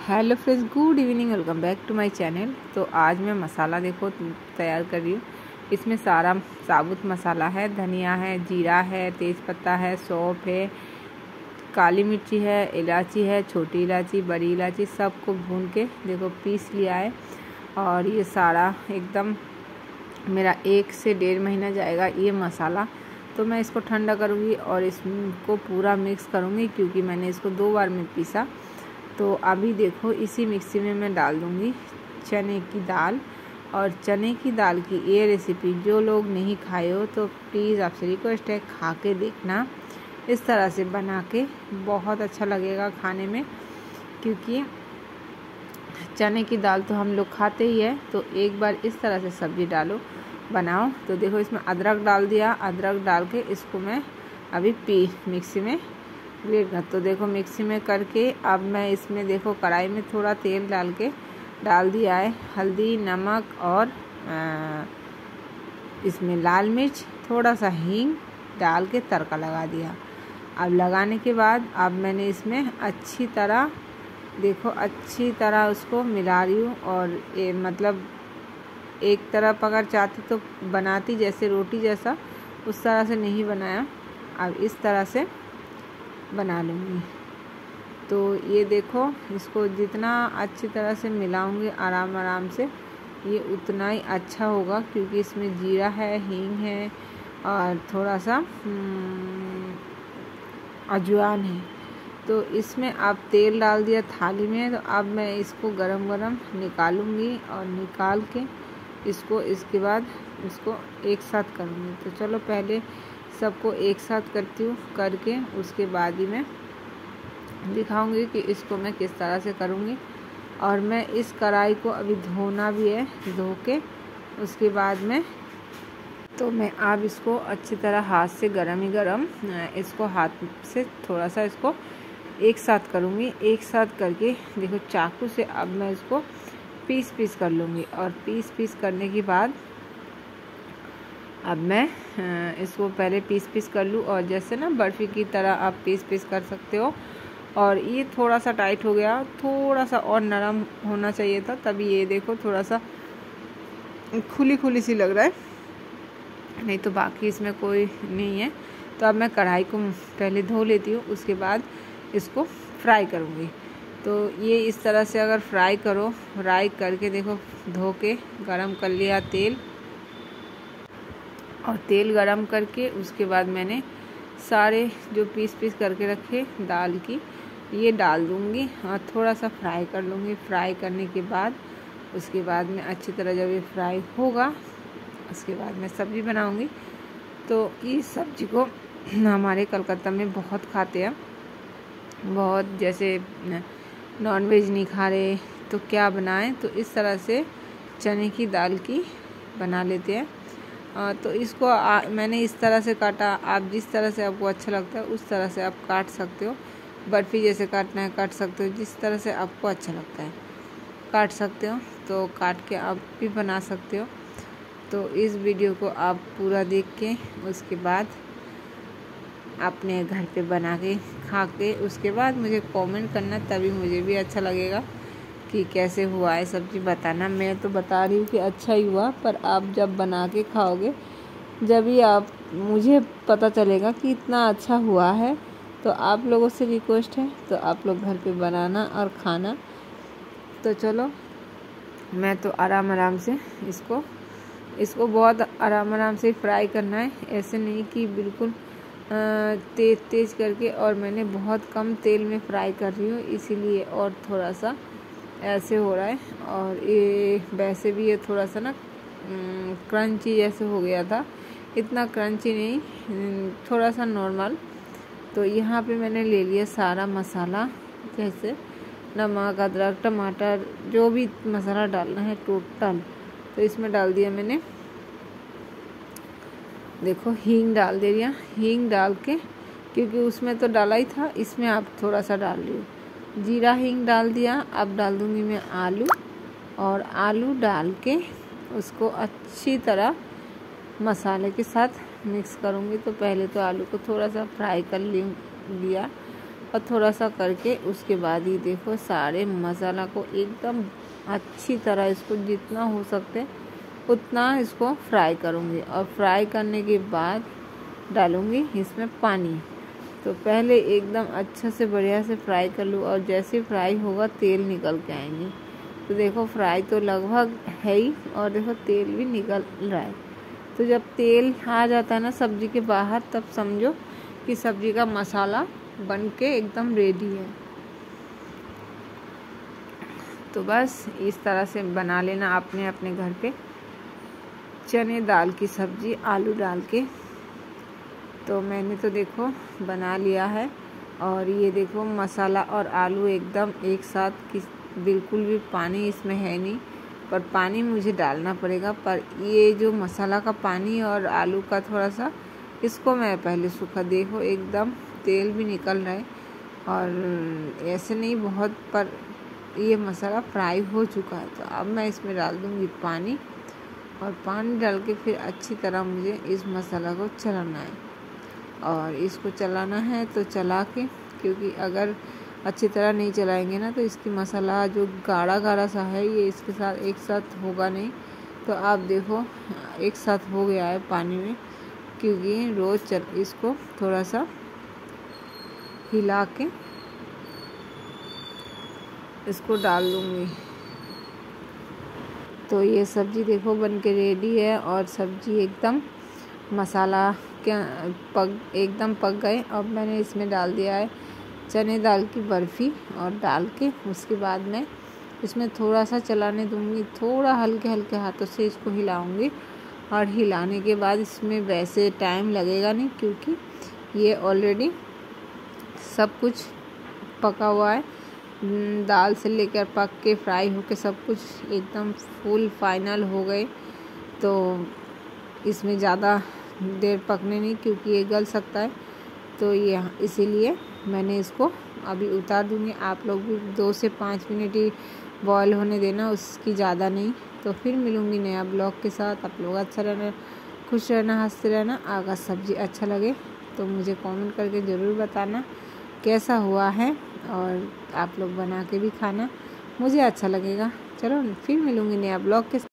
Hello friends, good evening, welcome back to my channel. तो आज मैं मसाला देखो तैयार कर रही हूँ। इसमें सारा साबुत मसाला है, धनिया है, जीरा है, तेज़पत्ता है, सौंफ है, काली मिर्ची है, इलायची है, छोटी इलायची, बड़ी इलायची, सबको भून के देखो पीस लिया है। और ये सारा एकदम मेरा 1 से 1.5 महीना जाएगा ये मसाला। तो मैं इसको ठंडा करूँगी और इसको पूरा मिक्स करूँगी, क्योंकि मैंने इसको 2 बार में पीसा। तो अभी देखो इसी मिक्सी में मैं डाल दूँगी चने की दाल। और चने की दाल की ये रेसिपी जो लोग नहीं खाए हो तो प्लीज़ आपसे रिक्वेस्ट है, खा के देखना। इस तरह से बना के बहुत अच्छा लगेगा खाने में, क्योंकि चने की दाल तो हम लोग खाते ही है। तो एक बार इस तरह से सब्ज़ी डालो, बनाओ। तो देखो इसमें अदरक डाल दिया, अदरक डाल के इसको मैं अभी मिक्सी में ग्रेट कर। तो देखो मिक्सी में करके अब मैं इसमें देखो कढ़ाई में थोड़ा तेल डाल दिया है, हल्दी, नमक और इसमें लाल मिर्च, थोड़ा सा हींग डाल के तड़का लगा दिया। अब लगाने के बाद अब मैंने इसमें अच्छी तरह उसको मिला रही हूँ। और ये मतलब एक तरफ अगर चाहती तो बनाती जैसे रोटी जैसा, उस तरह से नहीं बनाया। अब इस तरह से बना लूँगी। तो ये देखो इसको जितना अच्छी तरह से मिलाऊंगी आराम से, ये उतना ही अच्छा होगा, क्योंकि इसमें जीरा है, हींग है और थोड़ा सा अजवाइन है। तो इसमें अब तेल डाल दिया थाली में। तो अब मैं इसको गरम निकालूंगी और निकाल के इसके बाद इसको एक साथ करूँगी। तो चलो पहले सबको एक साथ करती हूँ, करके उसके बाद ही मैं दिखाऊंगी कि इसको मैं किस तरह से करूँगी। और मैं इस कढ़ाई को अभी धोना भी है, धो के उसके बाद मैं अब इसको अच्छी तरह हाथ से गरम इसको हाथ से थोड़ा सा इसको एक साथ करूँगी। एक साथ करके देखो चाकू से अब मैं इसको पीस कर लूँगी। और पीस करने के बाद अब मैं इसको पहले पीस कर लूँ। और जैसे ना बर्फ़ी की तरह आप पीस कर सकते हो। और ये थोड़ा सा टाइट हो गया, थोड़ा सा और नरम होना चाहिए था, तभी ये देखो थोड़ा सा खुली सी लग रहा है, नहीं तो बाकी इसमें कोई नहीं है। तो अब मैं कढ़ाई को पहले धो लेती हूँ, उसके बाद इसको फ्राई करूँगी। तो ये इस तरह से अगर फ्राई करके देखो, धो के गरम कर लिया तेल, और तेल गरम करके उसके बाद मैंने सारे जो पीस करके रखे दाल की ये डाल दूँगी और थोड़ा सा फ्राई कर लूँगी। फ्राई करने के बाद उसके बाद में अच्छी तरह जब ये फ्राई होगा, उसके बाद मैं सब्ज़ी बनाऊँगी। तो इस सब्ज़ी को हमारे कलकत्ता में बहुत खाते हैं, बहुत, जैसे नॉनवेज नहीं खा रहे तो क्या बनाएं, तो इस तरह से चने की दाल की बना लेते हैं। तो इसको मैंने इस तरह से काटा। आप जिस तरह से आपको अच्छा लगता है उस तरह से आप काट सकते हो। बर्फ़ी जैसे काटना है काट सकते हो, जिस तरह से आपको अच्छा लगता है काट सकते हो। तो काट के आप भी बना सकते हो। तो इस वीडियो को आप पूरा देख के उसके बाद अपने घर पे बना के खा के उसके बाद मुझे कमेंट करना, तभी मुझे भी अच्छा लगेगा कि कैसे हुआ है। सब्ज़ी बताना, मैं तो बता रही हूँ कि अच्छा ही हुआ, पर आप जब बना के खाओगे जब ही मुझे पता चलेगा कि इतना अच्छा हुआ है। तो आप लोगों से रिक्वेस्ट है, तो आप लोग घर पे बनाना और खाना। तो चलो मैं तो आराम से इसको बहुत आराम से फ्राई करना है, ऐसे नहीं कि बिल्कुल तेज़ करके। और मैंने बहुत कम तेल में फ्राई कर रही हूँ, इसीलिए और थोड़ा सा ऐसे हो रहा है। और ये वैसे भी ये थोड़ा सा ना क्रंची जैसे हो गया था, इतना क्रंची नहीं, थोड़ा सा नॉर्मल। तो यहाँ पे मैंने ले लिया सारा मसाला, जैसे नमक, अदरक, टमाटर, जो भी मसाला डालना है टोटल। तो इसमें डाल दिया मैंने, देखो हींग डाल दे दिया। हींग डाल के, क्योंकि उसमें तो डाला ही था, इसमें आप थोड़ा सा डाल लियो। जीरा हींग डाल दिया। अब डाल दूँगी मैं आलू, और आलू डाल के उसको अच्छी तरह मसाले के साथ मिक्स करूँगी। तो पहले तो आलू को थोड़ा सा फ्राई कर लिया, और थोड़ा सा करके उसके बाद ही देखो सारे मसाला को एकदम अच्छी तरह इसको जितना हो सकते उतना इसको फ्राई करूँगी। और फ्राई करने के बाद डालूँगी इसमें पानी। तो पहले एकदम अच्छा से बढ़िया से फ्राई कर लूँ, और जैसे फ्राई होगा तेल निकल के आएंगे। तो देखो फ्राई तो लगभग है ही, और देखो तेल भी निकल रहा है। तो जब तेल आ जाता है ना सब्जी के बाहर, तब समझो कि सब्जी का मसाला बन के एकदम रेडी है। तो बस इस तरह से बना लेना अपने अपने घर पे चने दाल की सब्जी आलू डाल के। तो मैंने तो देखो बना लिया है, और ये देखो मसाला और आलू एकदम एक साथ, बिल्कुल भी पानी इसमें है नहीं, पर पानी मुझे डालना पड़ेगा। पर ये जो मसाला का पानी और आलू का थोड़ा सा, इसको मैं पहले सूखा, देखो एकदम तेल भी निकल रहा है, और ऐसे नहीं बहुत, पर ये मसाला फ्राई हो चुका है। तो अब मैं इसमें डाल दूँगी पानी, और पानी डाल के फिर अच्छी तरह मुझे इस मसाला को चलाना है। और इसको चलाना है तो चला के, क्योंकि अगर अच्छी तरह नहीं चलाएंगे ना तो इसकी मसाला जो गाढ़ा गाढ़ा सा है ये इसके साथ एक साथ होगा नहीं। तो आप देखो एक साथ हो गया है पानी में, क्योंकि रोज़ इसको थोड़ा सा हिला के इसको डाल दूँगी। तो ये सब्ज़ी देखो बन के रेडी है, और सब्ज़ी एकदम मसाला एकदम पक गए। अब मैंने इसमें डाल दिया है चने दाल की बर्फ़ी, और डाल के उसके बाद मैं इसमें थोड़ा सा चलाने दूँगी, थोड़ा हल्के हल्के हाथों से इसको हिलाऊँगी। और हिलाने के बाद इसमें वैसे टाइम लगेगा नहीं, क्योंकि ये ऑलरेडी सब कुछ पका हुआ है, दाल से लेकर पक के फ्राई होके सब कुछ एकदम फुल फाइनल हो गए। तो इसमें ज़्यादा देर पकने नहीं, क्योंकि ये गल सकता है। तो ये इसीलिए मैंने इसको अभी उतार दूँगी। आप लोग भी 2 से 5 मिनट ही बॉयल होने देना, उसकी ज़्यादा नहीं। तो फिर मिलूँगी नया ब्लॉग के साथ। आप लोग अच्छा रहना, खुश रहना, हंसते रहना। अगर सब्ज़ी अच्छा लगे तो मुझे कमेंट करके ज़रूर बताना कैसा हुआ है, और आप लोग बना के भी खाना, मुझे अच्छा लगेगा। चलो फिर मिलूँगी नया ब्लॉग के साथ।